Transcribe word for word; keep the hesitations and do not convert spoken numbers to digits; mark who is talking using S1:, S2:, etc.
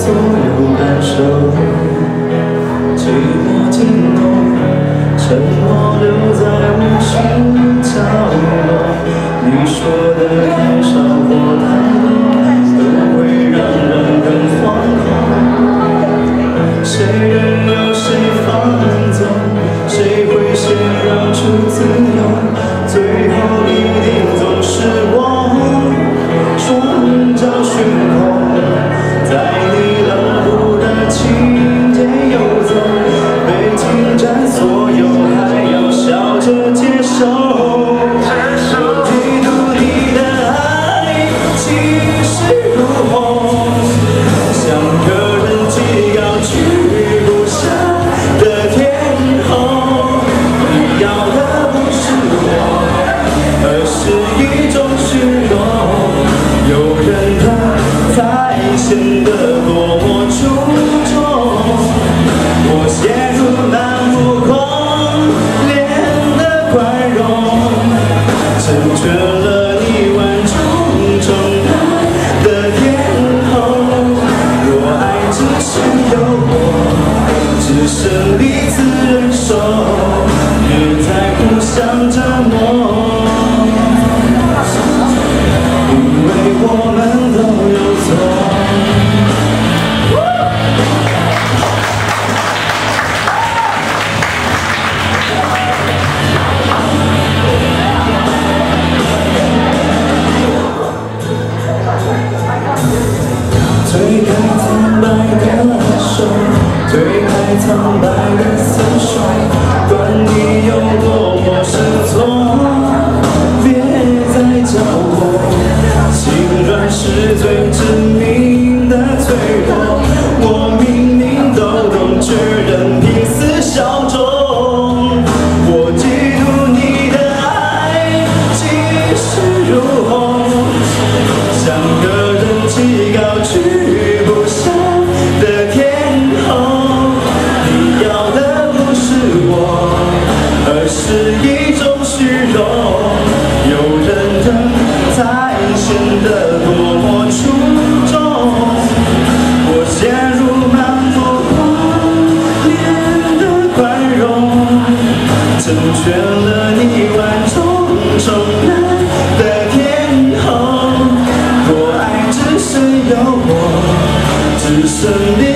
S1: 所有感受，寂寞尽头，沉默留在无心角落。你说的太少或太多，都会让人更惶恐。谁任由谁放纵，谁会先让出自由？最后一定总是我，双脚悬空，在你冷酷的情节游走，被侵占所有，还要笑着接受。我嫉妒你的爱气势如虹，像个人极高居不下的天后。你要的不是我，而是一种虚荣。有人他才显得多么出众，我陷入那目光脸的宽容，成全了你万种宠爱的天后。若爱只是有我，只剩彼此忍受，别再互相折磨。因为我们都有错。推开苍白的手，推开苍白的厮守，管你有多么失措，别再叫我。心软是最致命的脆弱，我明明都懂，却仍拼死效忠。我嫉妒你的爱气势如虹，像个人极高居不下的天后。你要的不是我，而是一种虚荣。有人疼才显得多么出众，我陷入漫目光脸的宽容，成全了你万种宠爱的天后。若爱只剩有我，只剩你。